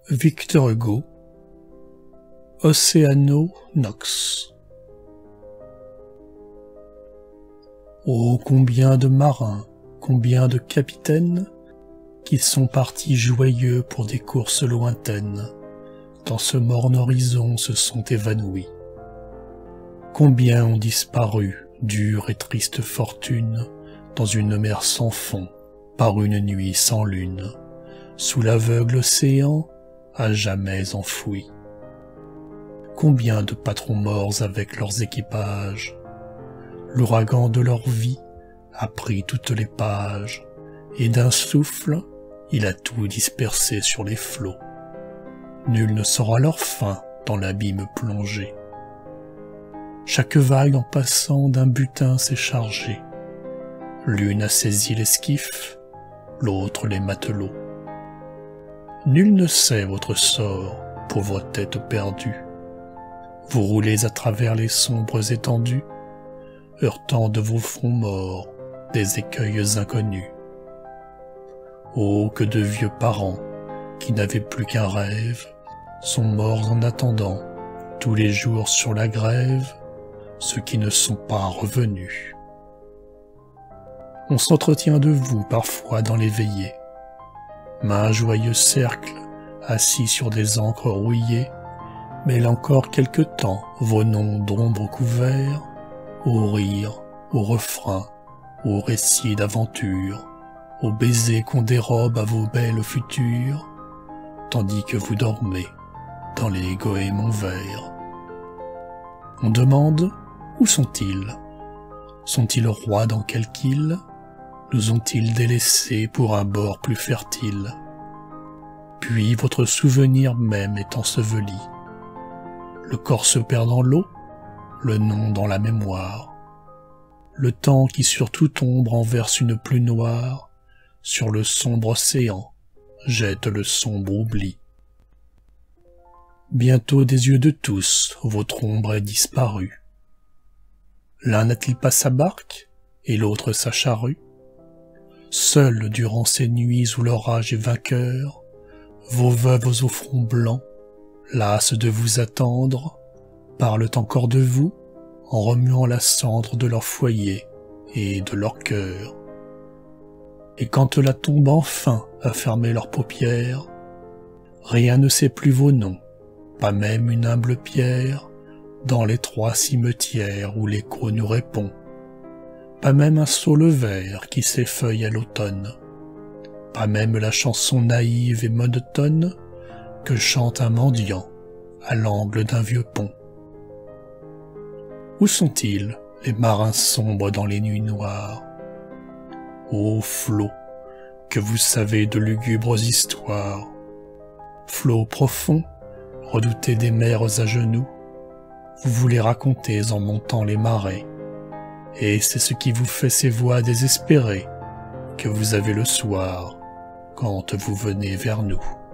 Victor Hugo, Océano Nox. Oh, combien de marins, combien de capitaines qui sont partis joyeux pour des courses lointaines, dans ce morne horizon se sont évanouis. Combien ont disparu, dure et triste fortune, dans une mer sans fond, par une nuit sans lune, sous l'aveugle océan, à jamais enfoui. Combien de patrons morts avec leurs équipages, l'ouragan de leur vie a pris toutes les pages, et d'un souffle, il a tout dispersé sur les flots. Nul ne saura leur fin dans l'abîme plongé. Chaque vague en passant d'un butin s'est chargée. L'une a saisi l'esquif, l'autre les matelots. Nul ne sait votre sort, pauvre tête perdue. Vous roulez à travers les sombres étendues, heurtant de vos fronts morts des écueils inconnus. Oh, que de vieux parents, qui n'avaient plus qu'un rêve, sont morts en attendant, tous les jours sur la grève, ceux qui ne sont pas revenus. On s'entretient de vous parfois dans les veillées, main joyeux cercle, assis sur des ancres rouillées, mêle encore quelque temps vos noms d'ombre couverts, aux rires, aux refrains, aux récits d'aventure, aux baisers qu'on dérobe à vos belles futures, tandis que vous dormez dans les goémons verts. On demande, où sont-ils? Sont-ils rois dans quelque île? Nous ont-ils délaissés pour un bord plus fertile? Puis votre souvenir même est enseveli. Le corps se perd dans l'eau, le nom dans la mémoire. Le temps qui sur toute ombre en verse une pluie noire, sur le sombre océan, jette le sombre oubli. Bientôt des yeux de tous, votre ombre est disparue. L'un n'a-t-il pas sa barque, et l'autre sa charrue? Seuls durant ces nuits où l'orage est vainqueur, vos veuves au front blanc, lasses de vous attendre, parlent encore de vous, en remuant la cendre de leur foyer et de leur cœur. Et quand la tombe enfin a fermé leurs paupières, rien ne sait plus vos noms, pas même une humble pierre, dans les 3 cimetières où l'écho nous répond, pas même un saule vert qui s'effeuille à l'automne, pas même la chanson naïve et monotone que chante un mendiant à l'angle d'un vieux pont. Où sont-ils, les marins sombres dans les nuits noires? Ô flots, que vous savez de lugubres histoires, flots profonds, redoutés des mers à genoux, vous vous les racontez en montant les marais, et c'est ce qui vous fait ces voix désespérées que vous avez le soir quand vous venez vers nous.